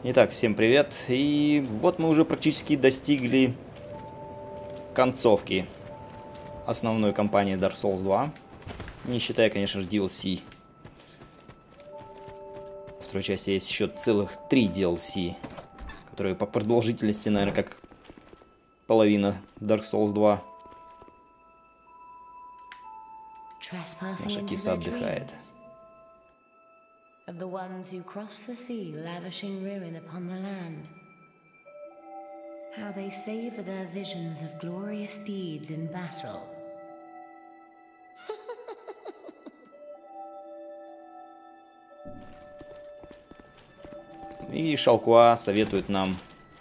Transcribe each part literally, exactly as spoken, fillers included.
Итак, всем привет. И вот мы уже практически достигли концовки основной кампании Dark Souls два. Не считая, конечно же, ди эл си. В второй части есть еще целых три ди эл си, которые по продолжительности, наверное, как половина Dark Souls два. Наша киса отдыхает. Of the ones who cross the sea, lavishing ruin upon the land. How they savor their visions of glorious deeds in battle. И Шалкуа советует нам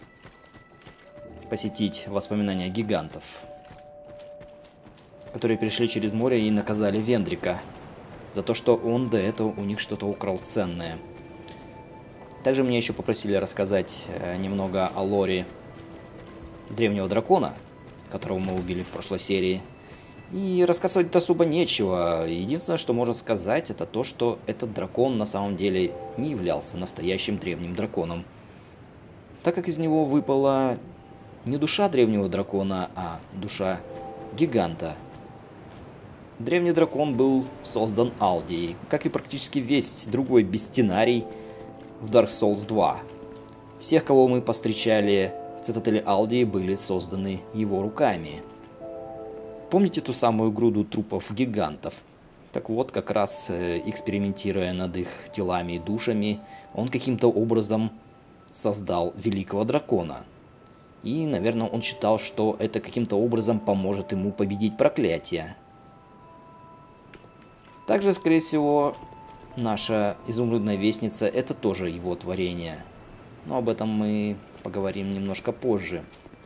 посетить воспоминания гигантов, которые перешли через море и наказали Вендрика за то, что он до этого у них что-то украл ценное. Также меня еще попросили рассказать немного о лоре древнего дракона, которого мы убили в прошлой серии. И рассказывать особо нечего. Единственное, что можно сказать, это то, что этот дракон на самом деле не являлся настоящим древним драконом, так как из него выпала не душа древнего дракона, а душа гиганта. Древний дракон был создан Алдией, как и практически весь другой бестинарий в Dark Souls два. Всех, кого мы повстречали в цитадели Алдии, были созданы его руками. Помните ту самую груду трупов гигантов? Так вот, как раз экспериментируя над их телами и душами, он каким-то образом создал великого дракона. И, наверное, он считал, что это каким-то образом поможет ему победить проклятие. Также, скорее всего, наша изумрудная вестница — это тоже его творение. Но об этом мы поговорим немножко позже.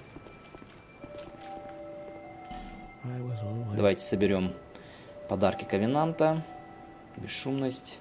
Давайте соберем подарки Ковенанта. Бесшумность.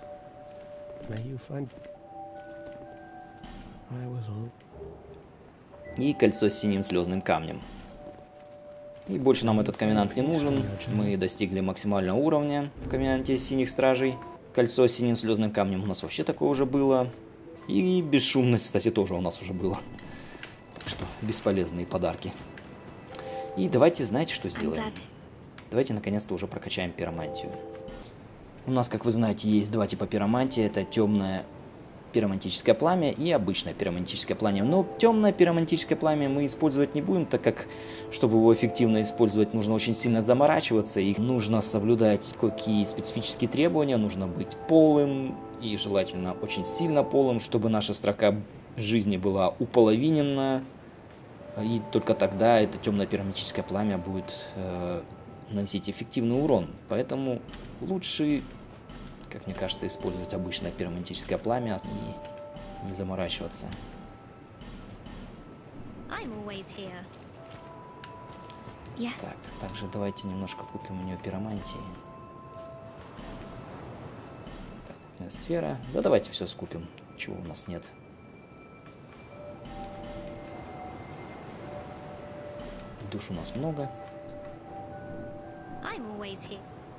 И кольцо с синим слезным камнем. И больше нам этот Ковенант не нужен. Мы достигли максимального уровня в Ковенанте синих стражей. Кольцо с синим слезным камнем у нас вообще такое уже было. И бесшумность, кстати, тоже у нас уже было. Так что бесполезные подарки. И давайте, знаете, что сделаем? Давайте наконец-то уже прокачаем пиромантию. У нас, как вы знаете, есть два типа пиромантии. Это темное пиромантическое пламя и обычное пиромантическое пламя. Но темное пиромантическое пламя мы использовать не будем, так как, чтобы его эффективно использовать, нужно очень сильно заморачиваться. И нужно соблюдать какие специфические требования. Нужно быть полым и желательно очень сильно полым, чтобы наша строка жизни была уполовинена. И только тогда это темное пиромантическое пламя будет э, наносить эффективный урон. Поэтому лучше, как мне кажется, использовать обычное пиромантическое пламя и не заморачиваться. Yes. Так, также давайте немножко купим у нее пиромантии. Так, сфера. Да давайте все скупим, чего у нас нет. Душ у нас много. I'm always here.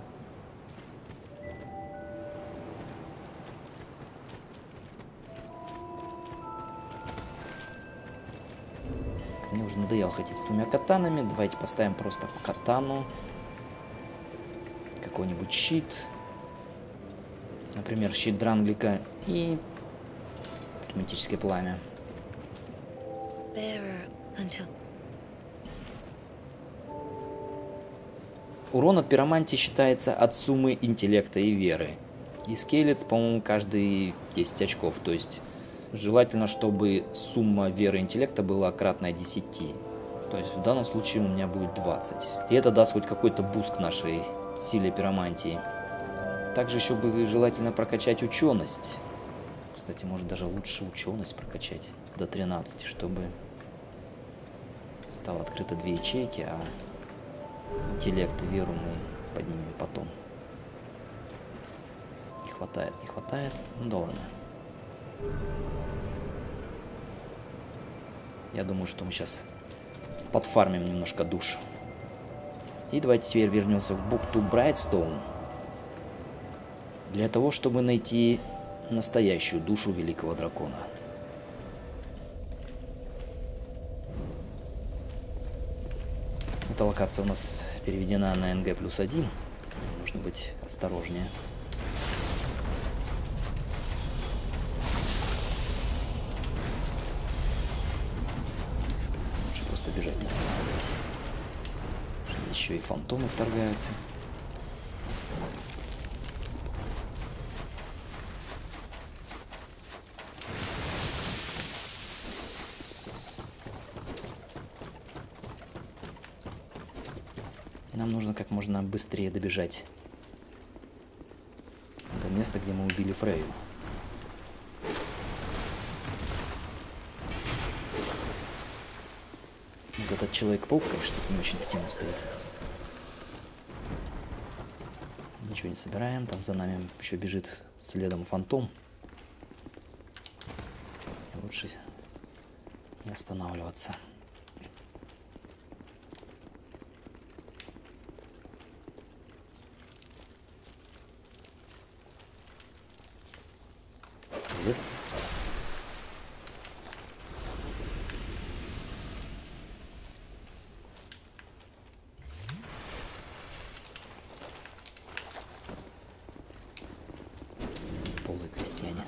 Мне уже надоело ходить с двумя катанами. Давайте поставим просто катану. Какой-нибудь щит. Например, щит Дранглика и пиромантическое пламя. Урон от пиромантии считается от суммы интеллекта и веры. И скейлец, по-моему, каждые десять очков. То есть желательно, чтобы сумма веры и интеллекта была кратная десяти. То есть в данном случае у меня будет двадцать. И это даст хоть какой-то буст нашей силе пиромантии. Также еще бы желательно прокачать ученость. Кстати, может даже лучше ученость прокачать до тринадцати, чтобы стало открыто две ячейки, а интеллект и веру мы поднимем потом. Не хватает, не хватает. Ну да ладно. Я думаю, что мы сейчас подфармим немножко душ. И давайте теперь вернемся в бухту Брайтстоун. Для того, чтобы найти настоящую душу великого дракона. Эта локация у нас переведена на эн гэ плюс один. Нужно быть осторожнее. Лучше просто бежать, не останавливаясь. Еще и фантомы вторгаются. Нам нужно как можно быстрее добежать до места, где мы убили Фрейю. Вот этот Человек-паук, конечно, не очень в тему стоит. Ничего не собираем. Там за нами еще бежит следом фантом. Лучше не останавливаться. Привет. Полые крестьяне.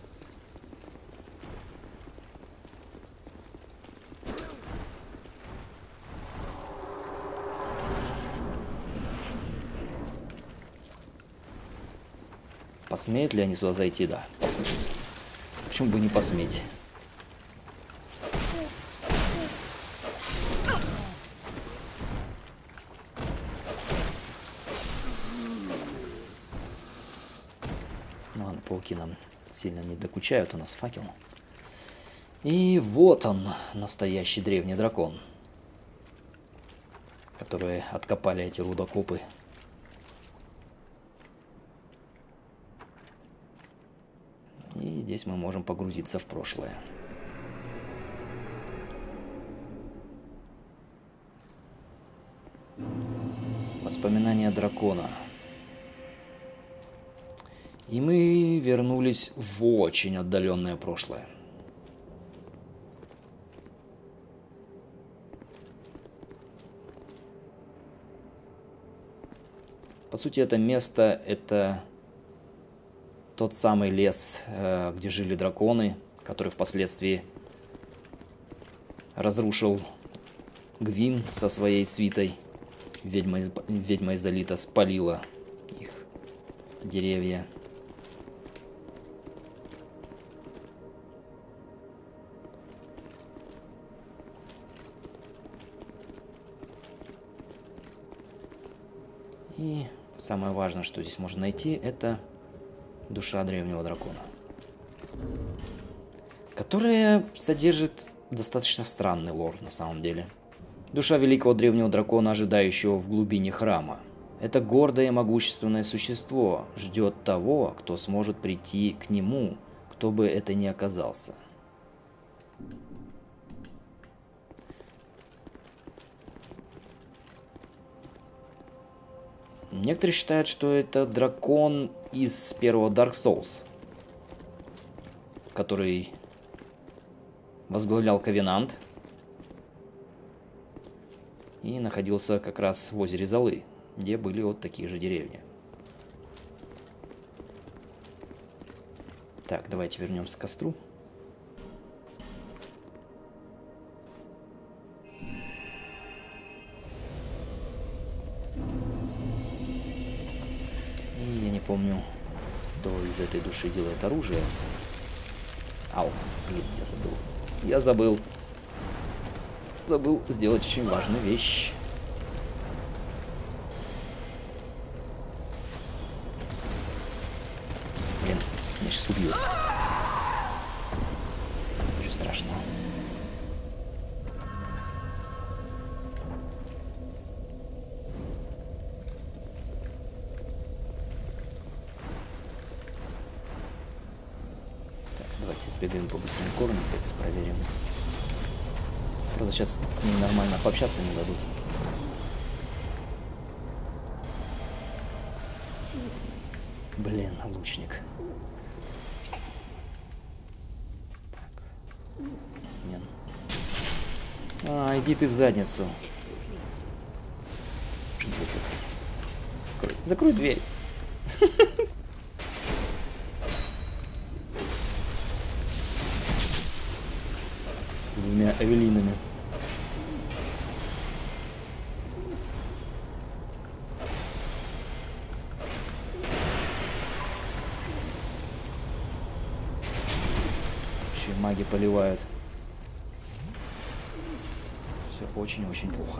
Посмеют ли они сюда зайти? Да, посмеют. Почему бы не посметь? Ну ладно, пауки нам сильно не докучают, у нас факел. И вот он, настоящий древний дракон, которые откопали эти рудокопы. И здесь мы можем погрузиться в прошлое. Воспоминания дракона. И мы вернулись в очень отдаленное прошлое. По сути, это место, это тот самый лес, где жили драконы, который впоследствии разрушил Гвин со своей свитой. Ведьма из, ведьма из Алита спалила их деревья. И самое важное, что здесь можно найти, это душа древнего дракона, которая содержит достаточно странный лор на самом деле. Душа великого древнего дракона, ожидающего в глубине храма. Это гордое и могущественное существо ждет того, кто сможет прийти к нему, кто бы это ни оказался. Некоторые считают, что это дракон из первого Dark Souls, который возглавлял Ковенант и находился как раз в озере Золы, где были вот такие же деревни. Так, давайте вернемся к костру. И я не помню, кто из этой души делает оружие. Ау, блин, я забыл. Я забыл. Забыл сделать очень важную вещь. Блин, меня сейчас убьют. Ничего страшного. Так, давайте сбегаем побыстрее Корнфликс, проверим. Просто сейчас с ней нормально пообщаться не дадут. Блин, лучник. Так. Мен. А, иди ты в задницу. Закрой дверь. С двумя Эвелинами. Еще маги поливают. Все очень-очень плохо.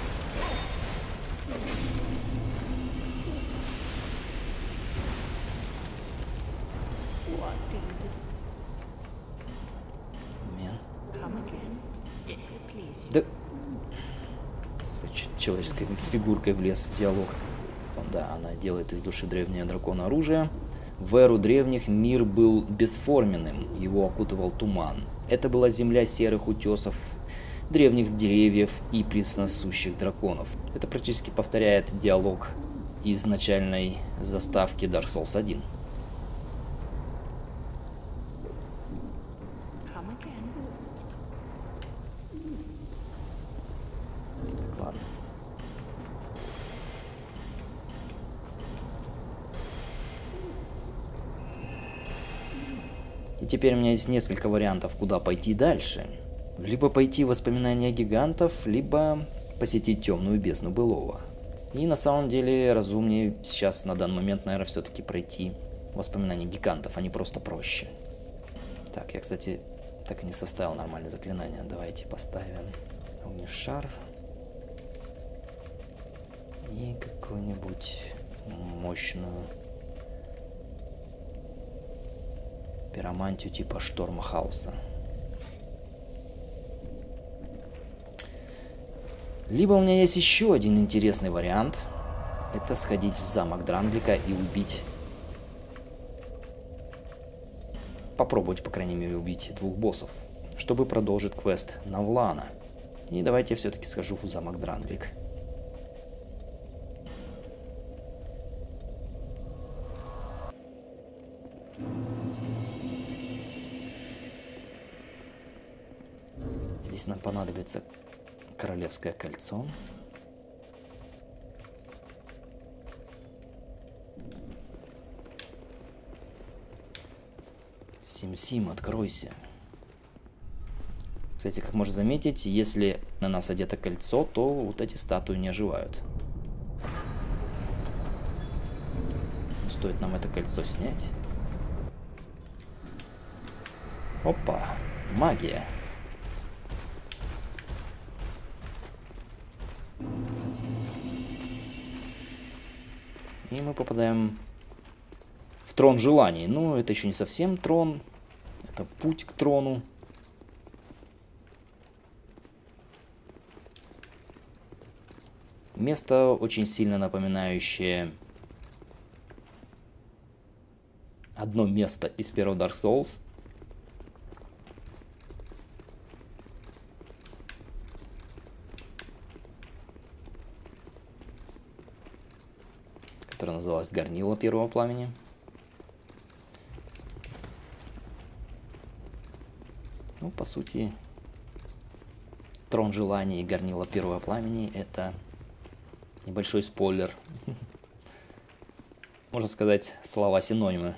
Да, с человеческой фигуркой влез в диалог. Да, она делает из души древнее дракона оружие. В эру древних мир был бесформенным, его окутывал туман. Это была земля серых утесов, древних деревьев и пресносущих драконов. Это практически повторяет диалог из начальной заставки Dark Souls один. Теперь у меня есть несколько вариантов, куда пойти дальше. Либо пойти в воспоминания гигантов, либо посетить темную бездну былого. И на самом деле разумнее сейчас на данный момент, наверное, все-таки пройти воспоминания гигантов, они просто проще. Так, я, кстати, так и не составил нормальное заклинание. Давайте поставим огнешар. И какую-нибудь мощную пиромантию типа Шторма Хаоса. Либо у меня есть еще один интересный вариант. Это сходить в замок Дранглика и убить... Попробовать, по крайней мере, убить двух боссов, чтобы продолжить квест Навлана. И давайте я все-таки схожу в замок Дранглик. Здесь нам понадобится королевское кольцо. Сим-Сим, откройся. Кстати, как можно заметить, если на нас одето кольцо, то вот эти статуи не оживают. Стоит нам это кольцо снять. Опа, магия. И мы попадаем в трон желаний. Ну, это еще не совсем трон. Это путь к трону. Место очень сильно напоминающее одно место из первого Dark Souls. Которая называлась Горнило Первого Пламени. Ну, по сути, Трон Желаний и Горнило Первого Пламени — это небольшой спойлер. Можно сказать, слова-синонимы.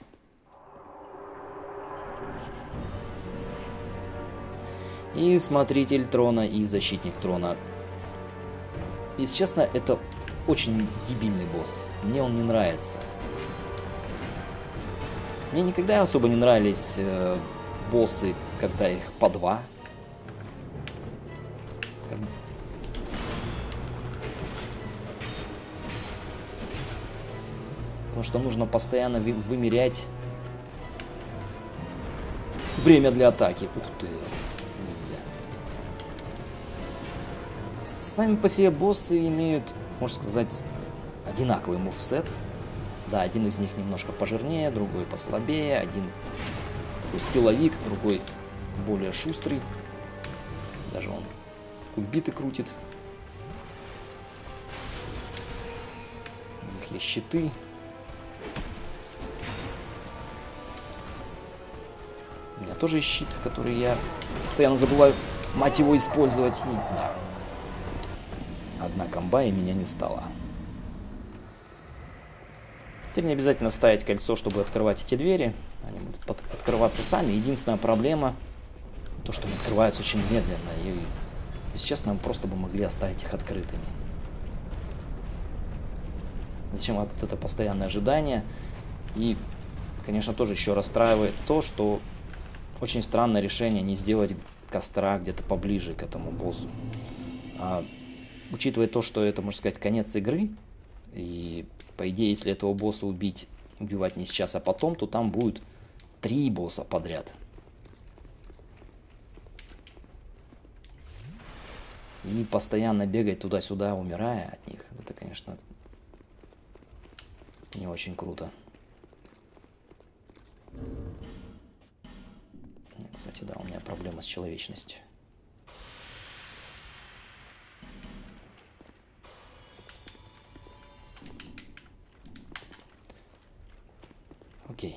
И Смотритель Трона, и Защитник Трона. Если честно, это очень дебильный босс. Мне он не нравится. Мне никогда особо не нравились э, боссы, когда их по два. Как... Потому что нужно постоянно вы вымерять время для атаки. Ух ты. Нельзя. Сами по себе боссы имеют, можно сказать, одинаковый мувсет. Да, один из них немножко пожирнее, другой послабее. Один такой силовик, другой более шустрый. Даже он кульбиты крутит. У них есть щиты. У меня тоже есть щит, который я постоянно забываю, мать его, использовать. И, да. Одна комба, и меня не стало. Теперь не обязательно ставить кольцо, чтобы открывать эти двери. Они будут открываться сами. Единственная проблема, то, что они открываются очень медленно. И, если честно, мы просто бы могли оставить их открытыми. Зачем вот это постоянное ожидание? И, конечно, тоже еще расстраивает то, что очень странное решение не сделать костра где-то поближе к этому боссу. А, учитывая то, что это, можно сказать, конец игры, и, по идее, если этого босса убить, убивать не сейчас, а потом, то там будет три босса подряд. И постоянно бегать туда-сюда, умирая от них, это, конечно, не очень круто. Кстати, да, у меня проблема с человечностью. Окей.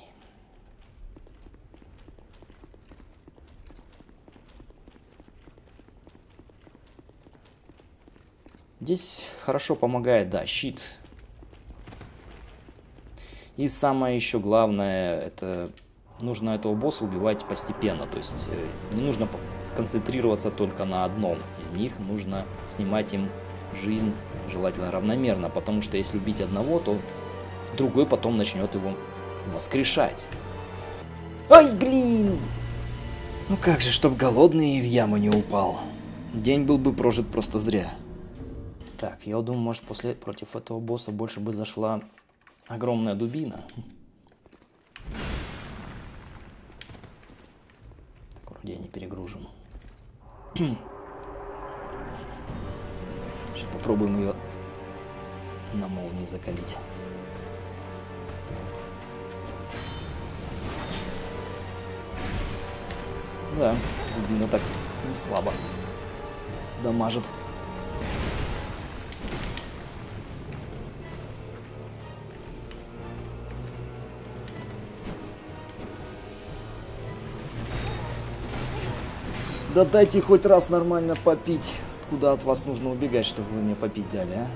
Здесь хорошо помогает, да, щит. И самое еще главное, это нужно этого босса убивать постепенно. То есть не нужно сконцентрироваться только на одном из них. Нужно снимать им жизнь желательно равномерно. Потому что если убить одного, то другой потом начнет его воскрешать. Ой, блин! Ну как же, чтоб голодный и в яму не упал. День был бы прожит просто зря. Так, я думаю, может, после против этого босса больше бы зашла огромная дубина. Так, вроде я не перегружен. Сейчас попробуем ее на молнии закалить. Да, дубина так не слабо дамажит. Да дайте хоть раз нормально попить. Куда от вас нужно убегать, чтобы вы мне попить дали, а?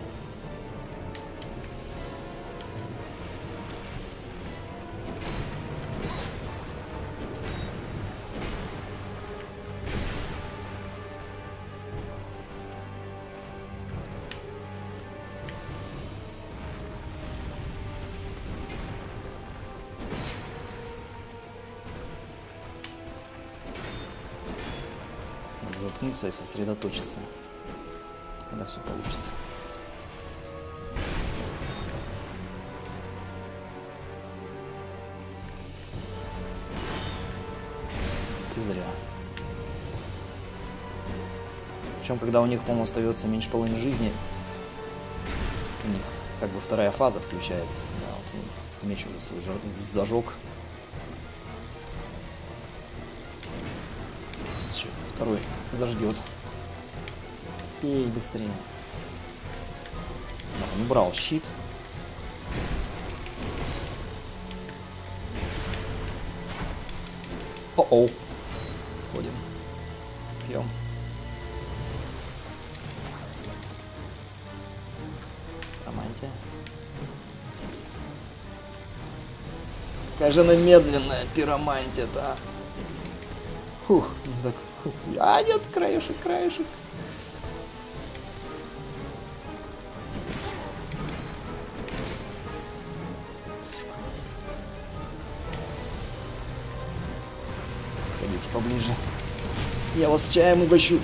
Заткнуться и сосредоточиться, когда все получится. Ты зря. Причем, когда у них, по-моему, остается меньше половины жизни, у них как бы вторая фаза включается. Да, вот меч уже свой зажег. Второй зажгет. Пей быстрее. Он убрал щит. О-оу. Ходим. Пьем. Романтия. Какая же она медленная, пиромантия-то. Фух, так. А, нет, краешек, краешек. Подходите поближе. Я вас чаем угощу.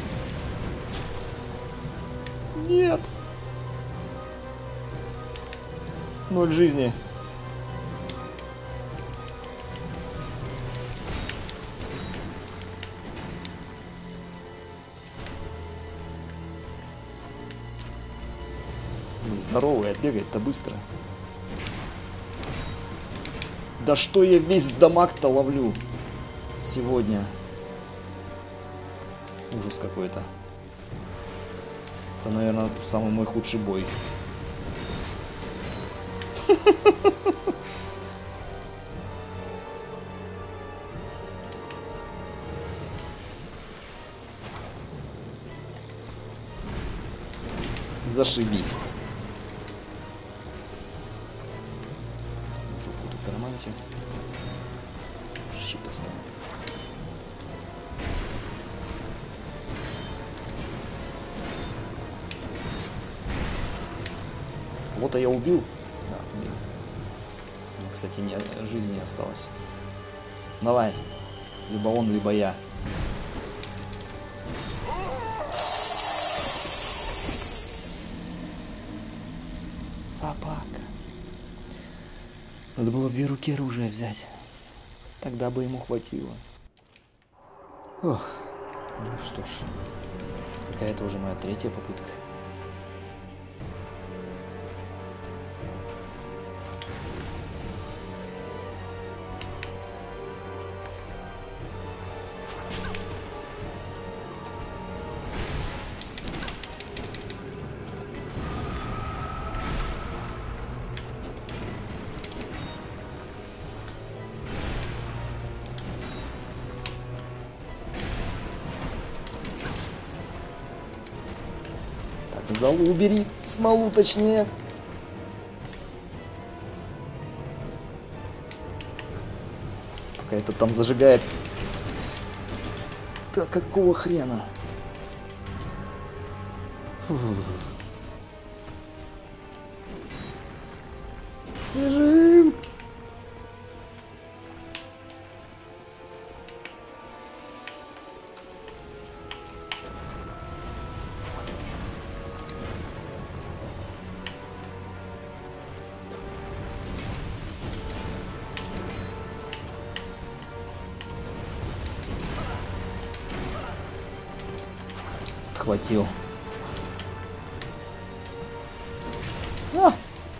Нет. Ноль жизни. Здоровый, а бегает-то быстро. Да что я весь дамаг-то ловлю сегодня? Ужас какой-то. Это, наверное, самый мой худший бой. Зашибись. Кого-то я убил. Да, убил. Мне, кстати, не, жизни не осталось. Давай. Либо он, либо я. Собака. Надо было в две руки оружие взять. Тогда бы ему хватило. Ох. Ну что ж. Какая-то уже моя третья попытка. Залу убери, смолу точнее. Пока это там зажигает. Да какого хрена? Фу. Бежим! Хватил. А!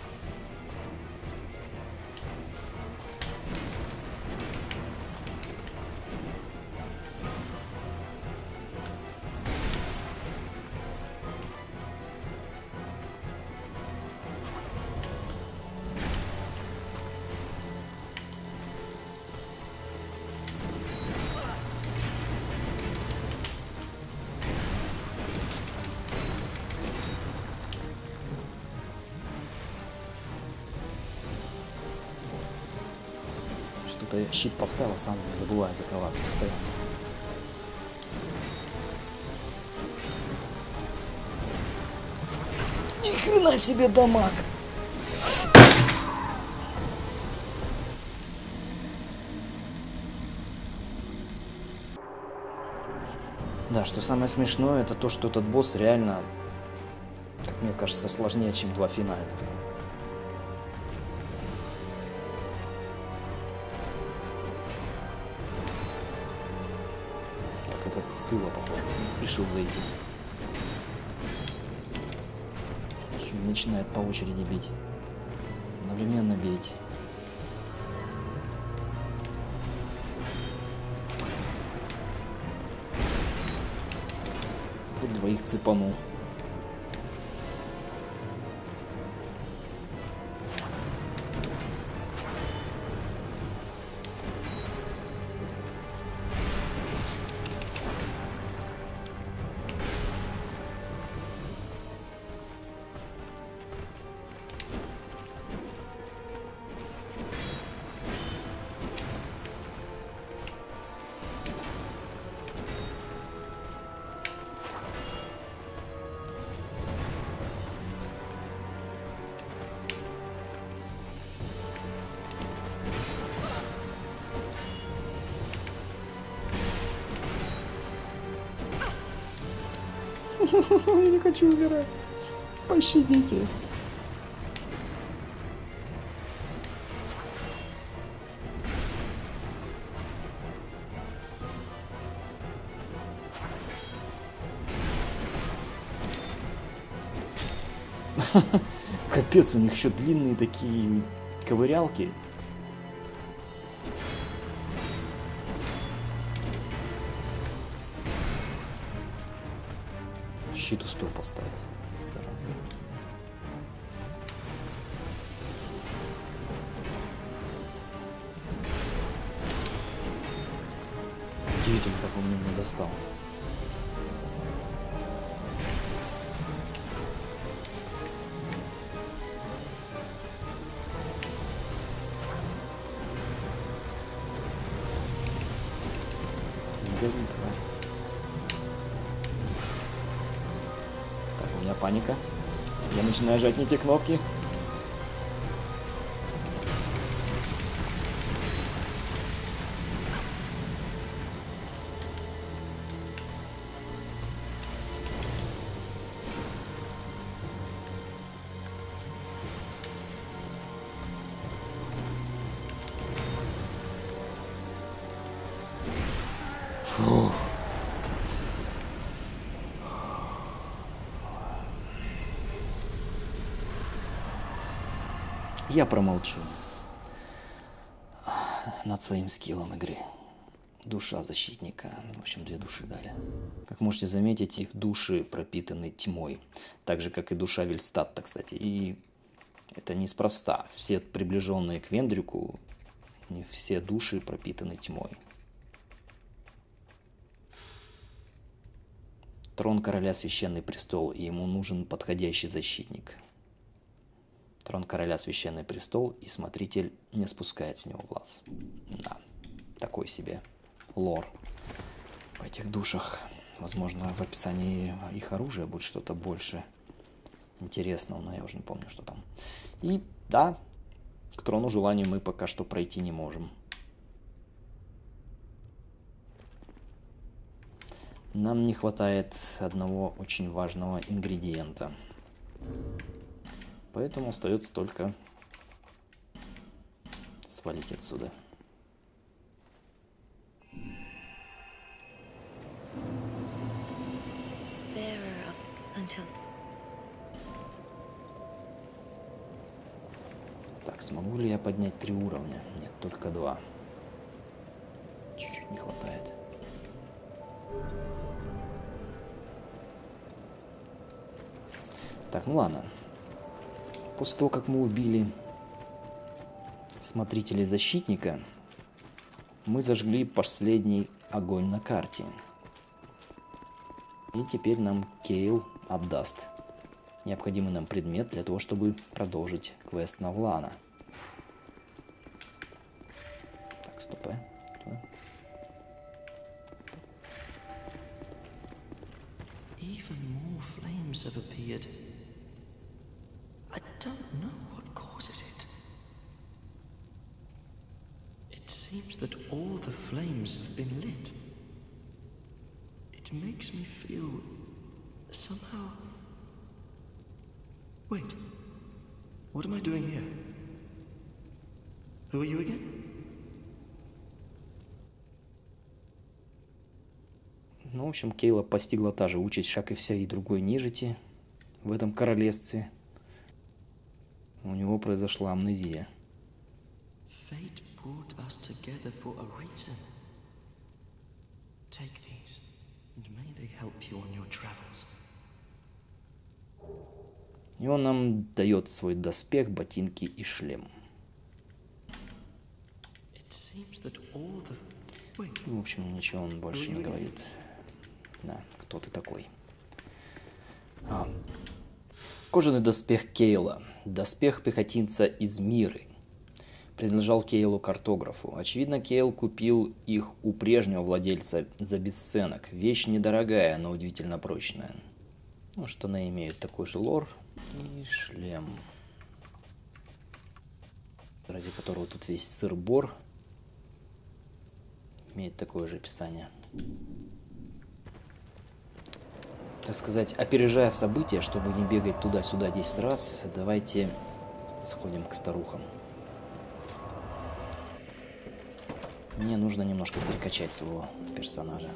Что-то щит поставил, сам забываю закрываться постоянно. Ни хрена себе дамаг! Да, что самое смешное, это то, что этот босс реально, как мне кажется, сложнее, чем два финальных. С тыла, походу, решил зайти. Еще начинает по очереди бить. Одновременно бить. Хоть двоих цепанул. Я не хочу умирать. Пощадите. Капец, у них еще длинные такие ковырялки. Щит успел поставить. Зараза. Удивительно, как он меня достал. Сгори, тварь. Так, у меня паника. Я начинаю жать не те кнопки. Я промолчу над своим скиллом игры. Душа защитника. В общем, две души дали. Как можете заметить, их души пропитаны тьмой. Так же, как и душа Вельстатта, кстати. И это неспроста. Все приближенные к Вендрику, не все души пропитаны тьмой. Трон короля — священный престол, и ему нужен подходящий защитник. Трон короля — священный престол, и смотритель не спускает с него глаз. Да, такой себе лор в этих душах. Возможно, в описании их оружия будет что-то больше интересного, но я уже не помню, что там. И да, к трону желаний мы пока что пройти не можем. Нам не хватает одного очень важного ингредиента. Поэтому остается только свалить отсюда. Так, смогу ли я поднять три уровня? Нет, только два. Чуть-чуть не хватает. Так, ну ладно. После того, как мы убили смотрителя защитника, мы зажгли последний огонь на карте. И теперь нам Кейл отдаст необходимый нам предмет для того, чтобы продолжить квест Навлана. Так, стоп, а? I don't know what causes it. It seems that all the flames have been lit. It makes me feel somehow... Wait, what am I doing here? Who are you again? Ну, в общем, Кейла постигла та же участь, как и вся и другой нежити в этом королевстве. У него произошла амнезия. Fate brought us together for a reason. Take these, and may they help you on your travels. И он нам дает свой доспех, ботинки и шлем. It seems that all the... Wait. В общем, ничего он больше не говорит. Да, кто ты такой? А. Кожаный доспех Кейла. Доспех пехотинца из Миры. Принадлежал Кейлу-картографу. Очевидно, Кейл купил их у прежнего владельца за бесценок. Вещь недорогая, но удивительно прочная. Ну, штаны имеют такой же лор. И шлем, ради которого тут весь сыр-бор, имеет такое же описание. Так сказать, опережая события, чтобы не бегать туда-сюда десять раз, давайте сходим к старухам. Мне нужно немножко перекачать своего персонажа.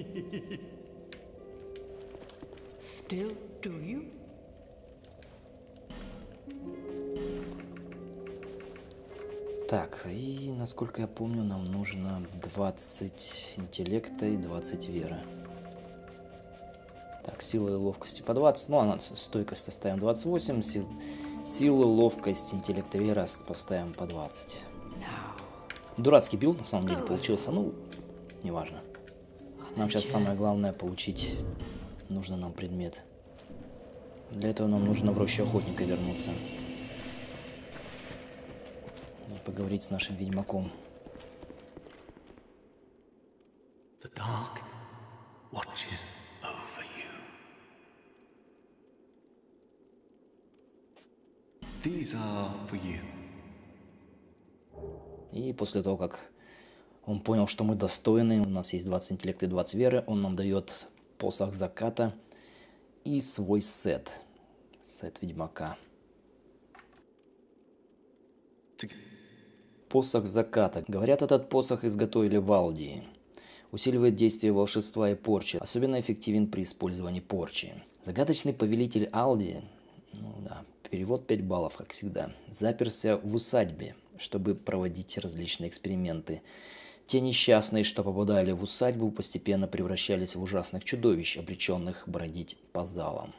Still do you? Так, и насколько я помню, нам нужно двадцать интеллекта и двадцать веры. Так, сила и ловкости по двадцать. Ну, а стойкость оставим двадцать восемь. Сил, силу, ловкость, интеллект и вера поставим по двадцать. Дурацкий билд на самом деле получился. Ну, неважно. Нам сейчас самое главное получить нужный нам предмет. Для этого нам нужно в рощу охотника вернуться. И поговорить с нашим ведьмаком. The dark watches over you. These are for you. И после того, как он понял, что мы достойны, у нас есть двадцать интеллекта и двадцать веры, он нам дает посох заката и свой сет. Сет ведьмака. Посох заката. Говорят, этот посох изготовили в Алдии. Усиливает действие волшебства и порчи. Особенно эффективен при использовании порчи. Загадочный повелитель Алдии, ну да, Перевод пять баллов, как всегда. Заперся в усадьбе, чтобы проводить различные эксперименты. Те несчастные, что попадали в усадьбу, постепенно превращались в ужасных чудовищ, обреченных бродить по залам.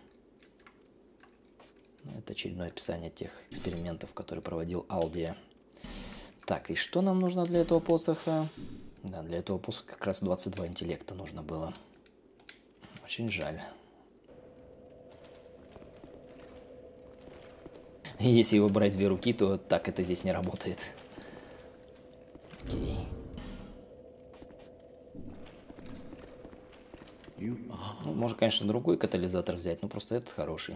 Это очередное описание тех экспериментов, которые проводил Алдия. Так, и что нам нужно для этого посоха? Да, для этого посоха как раз двадцать два интеллекта нужно было. Очень жаль. И если его брать в две руки, то так это здесь не работает. Окей. Ну, можно, конечно, другой катализатор взять, но просто этот хороший.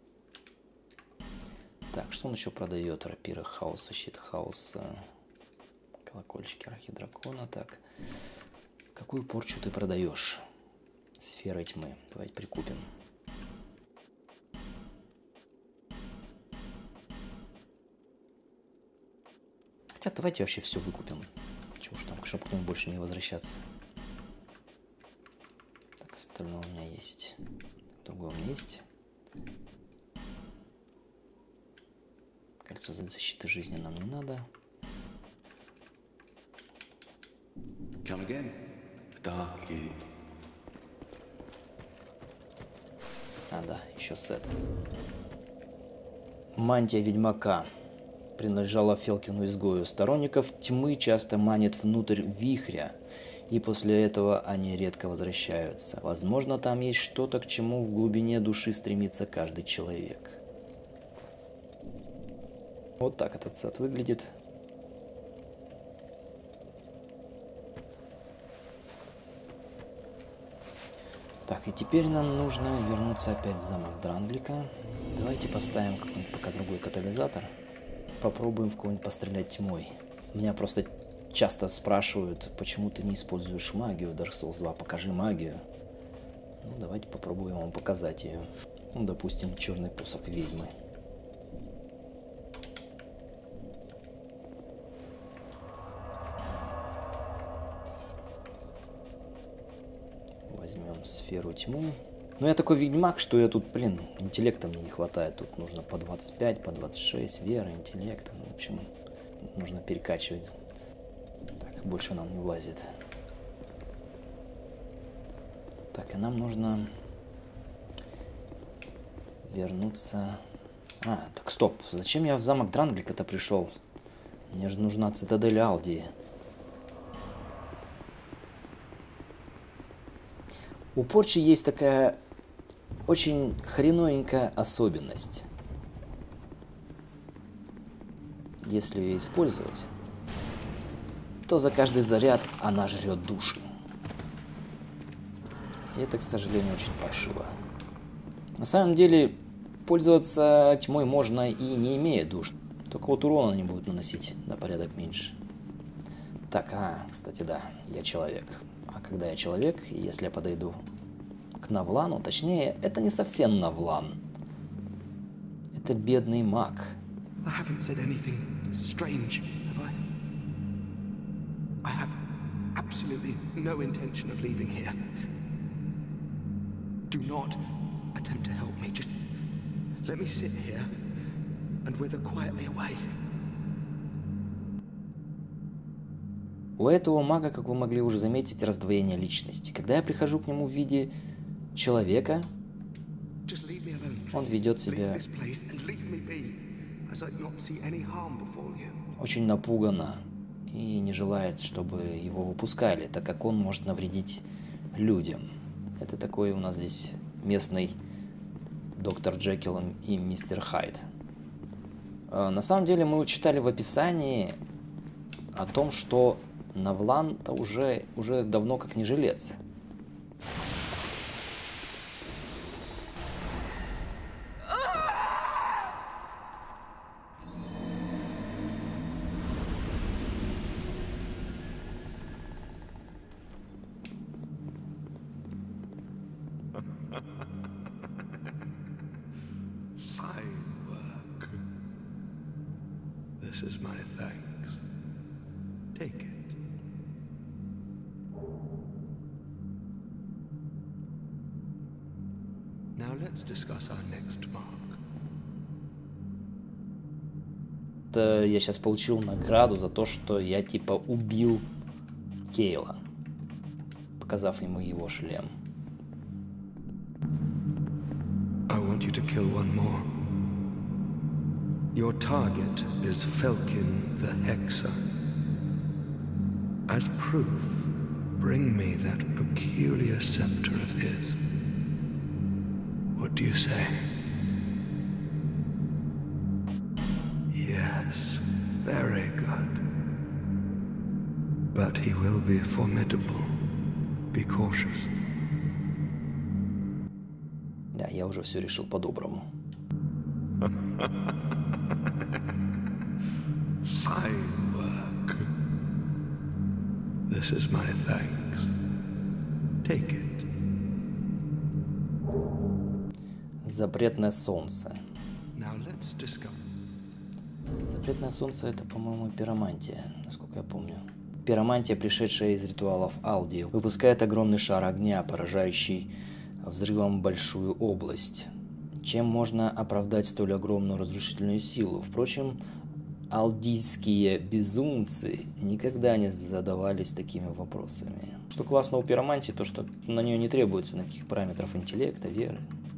Так, что он еще продает? Рапира хаоса, щит хаоса, колокольчики архидракона. Так, какую порчу ты продаешь? Сфера тьмы. Давайте прикупим. Хотя давайте вообще все выкупим. Чего уж там, чтобы к нему больше не возвращаться. Так, остальное у меня есть. Другое у меня есть. Кольцо защиты жизни нам не надо. Come again. Dark Gate. А, да, еще сет. Мантия ведьмака. Принадлежала Фелкину изгою. Сторонников тьмы часто манит внутрь вихря, и после этого они редко возвращаются. Возможно, там есть что-то, к чему в глубине души стремится каждый человек. Вот так этот сет выглядит. Так, и теперь нам нужно вернуться опять в замок Дранглика. Давайте поставим какой-нибудь пока другой катализатор. Попробуем в кого-нибудь пострелять тьмой. Меня просто часто спрашивают, почему ты не используешь магию в Dark Souls два. Покажи магию. Ну, давайте попробуем вам показать ее. Ну, допустим, черный посох ведьмы. Возьмем сферу тьмы. Ну, я такой ведьмак, что я тут, блин, интеллекта мне не хватает. Тут нужно по двадцать пять, по двадцать шесть, вера, интеллект. Ну, в общем, нужно перекачивать. Так, больше нам не влазит. Так, и нам нужно вернуться... А, так, стоп. Зачем я в замок Дранглика-то пришел? Мне же нужна цитадель Алдии. У порчи есть такая очень хреновенькая особенность. Если ее использовать, то за каждый заряд она жрет души. И это, к сожалению, очень паршиво. На самом деле, пользоваться тьмой можно и не имея душ. Только вот урона они будут наносить на порядок меньше. Так, а, кстати, да, я человек. А когда я человек, и если я подойду к Навлану, точнее, это не совсем Навлан. Это бедный маг. I haven't said anything strange, have I? I have absolutely no intention of leaving here. Do not attempt to help me. Just let me sit here and wither quietly away. У этого мага, как вы могли уже заметить, раздвоение личности. Когда я прихожу к нему в виде человека, он ведет себя очень напуганно и не желает, чтобы его выпускали, так как он может навредить людям. Это такой у нас здесь местный доктор Джекил и мистер Хайд. На самом деле мы читали в описании о том, что Навлан-то уже, уже давно как не жилец. Fine work. This is my thanks. Take it. Now let's discuss our next mark. э, я сейчас получил награду за то, что я типа убил Кейла, показав ему его шлем. I want you to kill one more. Your target is Felkin the Hexer. As proof, bring me that peculiar scepter of his. What do you say? Yes, very good. But he will be formidable. Be cautious. Да, я уже все решил по-доброму. Fine work. This is my thanks. Take it. Запретное солнце. Now let's discuss. Запретное солнце — это, по-моему, пиромантия, насколько я помню. Пиромантия, пришедшая из ритуалов Алдии, выпускает огромный шар огня, поражающий взрывом большую область. Чем можно оправдать столь огромную разрушительную силу? Впрочем, алдийские безумцы никогда не задавались такими вопросами. Что классно у пиромантии, то что на нее не требуется никаких параметров интеллекта, веры.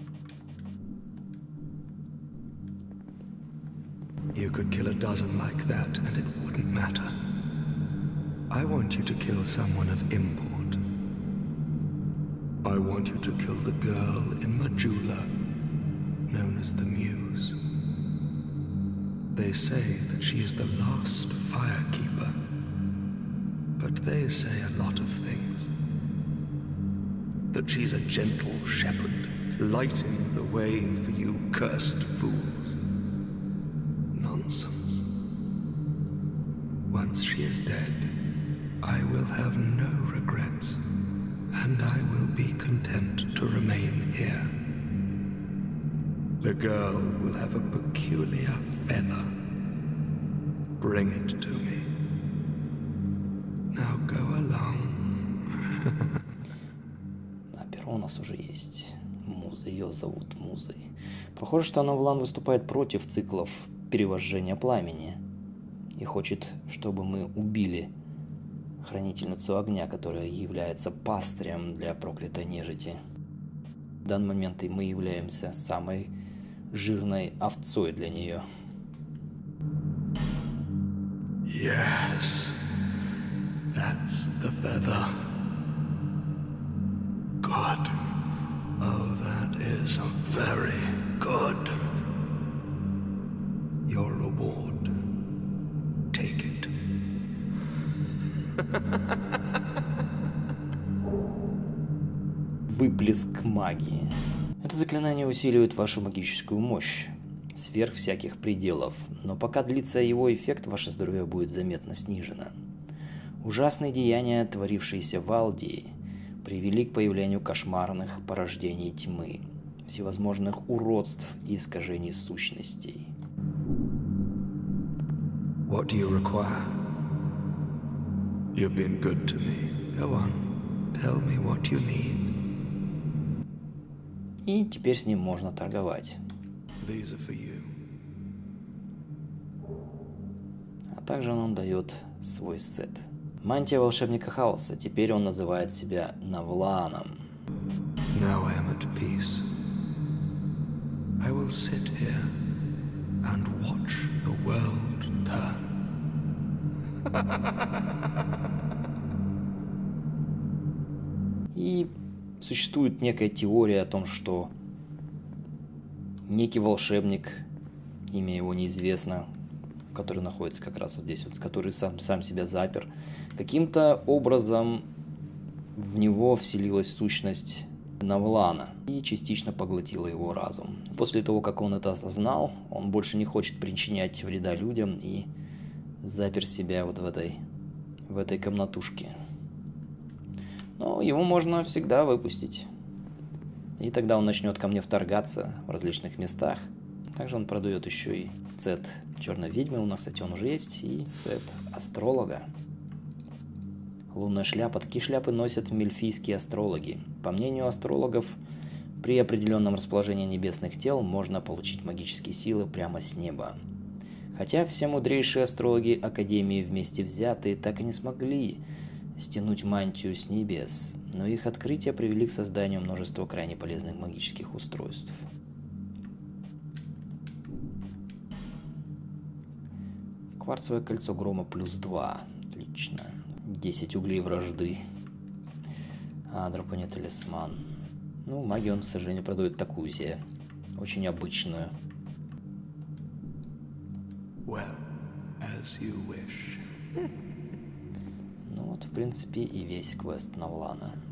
You could kill a dozen like that, and it wouldn't matter. I want you to kill someone of import. I want you to kill the girl in Majula, known as the Muse. They say that she is the last firekeeper, but they say a lot of things. That she's a gentle shepherd, lighting the way for you cursed fools. Nonsense. Once she is dead, I will have no regrets, and I will be content to remain here. The girl will have a peculiar feather. Bring it to me. Now go along. А перо у нас уже есть. Муза, ее зовут Музой. Похоже, что Навлан выступает против циклов перевожжения пламени и хочет, чтобы мы убили хранительницу огня, которая является пастырем для проклятой нежити. В данный момент и мы являемся самой жирной овцой для нее. Yes, that's the feather. Good. Oh, that is very good. Your reward. Take it. Выплеск магии. Это заклинание усиливает вашу магическую мощь сверх всяких пределов, но пока длится его эффект, ваше здоровье будет заметно снижено. Ужасные деяния, творившиеся в Алдии, привели к появлению кошмарных порождений тьмы, всевозможных уродств и искажений сущностей. What do you require? You've been good to me. Go on. Tell me what you need. И теперь с ним можно торговать. These are for you. А также он нам дает свой сет. Мантия волшебника хаоса. Теперь он называет себя Навланом. Now I am at peace. I will sit here and watch the world turn. И существует некая теория о том, что некий волшебник, имя его неизвестно, который находится как раз вот здесь, вот, который сам, сам себя запер, каким-то образом в него вселилась сущность Навлана и частично поглотила его разум. После того, как он это осознал, он больше не хочет причинять вреда людям и запер себя вот в этой, в этой комнатушке. Но его можно всегда выпустить. И тогда он начнет ко мне вторгаться в различных местах. Также он продает еще и сет черной ведьмы. У нас, кстати, он уже есть. И сет астролога. Лунная шляпа. Такие шляпы носят мельфийские астрологи. По мнению астрологов, при определенном расположении небесных тел можно получить магические силы прямо с неба. Хотя все мудрейшие астрологи Академии вместе взятые так и не смогли стянуть мантию с небес, но их открытия привели к созданию множества крайне полезных магических устройств. Кварцевое кольцо грома плюс два. Отлично. десять углей вражды. А, драконий талисман. Ну, магию он, к сожалению, продает такую себе. Очень обычную. Well, as you wish. Ну вот, в принципе, и весь квест Навлана.